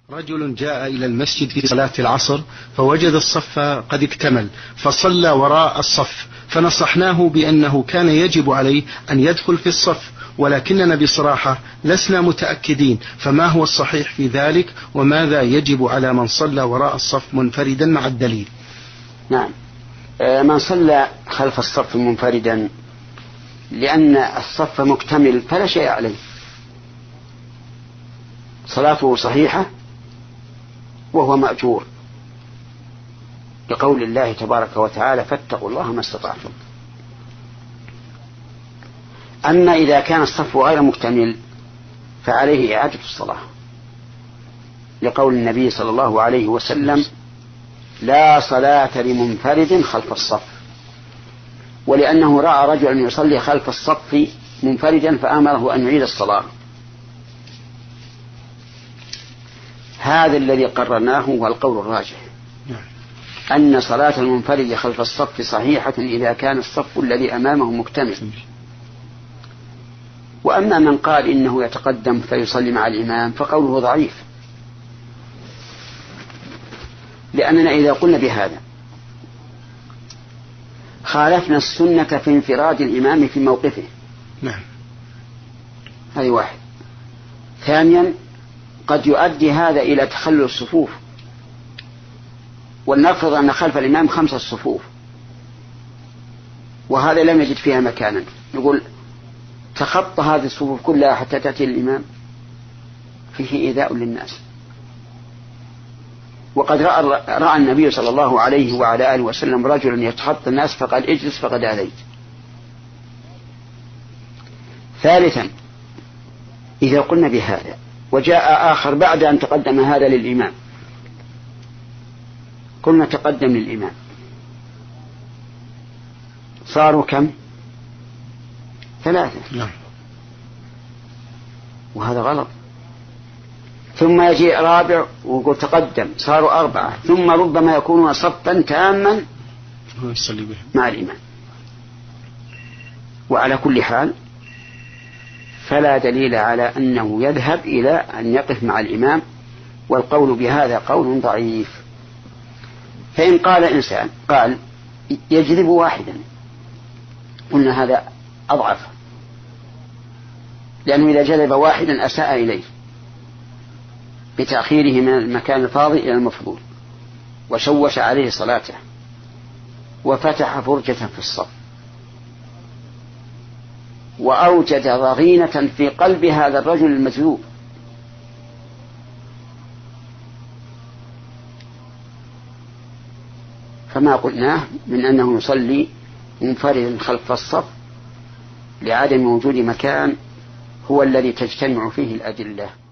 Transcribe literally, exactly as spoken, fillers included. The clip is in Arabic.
رجل جاء إلى المسجد في صلاة العصر فوجد الصف قد اكتمل فصلى وراء الصف، فنصحناه بأنه كان يجب عليه أن يدخل في الصف، ولكننا بصراحة لسنا متأكدين، فما هو الصحيح في ذلك وماذا يجب على من صلى وراء الصف منفردا مع الدليل؟ نعم، من صلى خلف الصف منفردا لأن الصف مكتمل فلا شيء عليه، صلاته صحيحة وهو مأجور، لقول الله تبارك وتعالى فاتقوا الله ما استطعتم. أما إذا كان الصف غير مكتمل فعليه إعادة الصلاة، لقول النبي صلى الله عليه وسلم لا صلاة لمنفرد خلف الصف، ولأنه رأى رجلا يصلي خلف الصف منفردا فأمره أن يعيد الصلاة. هذا الذي قررناه هو القول الراجح، أن صلاة المنفرد خلف الصف صحيحة إذا كان الصف الذي أمامه مكتمل. وأما من قال إنه يتقدم فيصلي مع الإمام فقوله ضعيف، لأننا إذا قلنا بهذا خالفنا السنة في انفراد الإمام في موقفه. نعم، هذه واحد. ثانيا قد يؤدي هذا إلى تخلل الصفوف، ولنفرض أن خلف الإمام خمسة صفوف وهذا لم يجد فيها مكانا، نقول تخطى هذه الصفوف كلها حتى تأتي الإمام، فيه إيذاء للناس. وقد رأى, رأى النبي صلى الله عليه وعلى آله وسلم رجلا يتخطى الناس فقال اجلس فقد آذيت. ثالثا إذا قلنا بهذا وجاء آخر بعد أن تقدم هذا للإمام، قلنا تقدم للإمام، صاروا كم؟ ثلاثة. نعم. وهذا غلط. ثم يجي رابع ويقول تقدم، صاروا أربعة، ثم ربما يكونون صفا تاما مع الإمام. وعلى كل حال فلا دليل على أنه يذهب إلى أن يقف مع الإمام، والقول بهذا قول ضعيف. فإن قال إنسان قال يجذب واحدا، قلنا هذا أضعف، لأنه إذا جذب واحدا أساء إليه بتأخيره من المكان الفاضل إلى المفضول وشوش عليه صلاته وفتح فرجة في الصف وأوجد ضغينة في قلب هذا الرجل المجذوب. فما قلناه من أنه يصلي منفردا خلف الصف لعدم وجود مكان هو الذي تجتمع فيه الأدلة.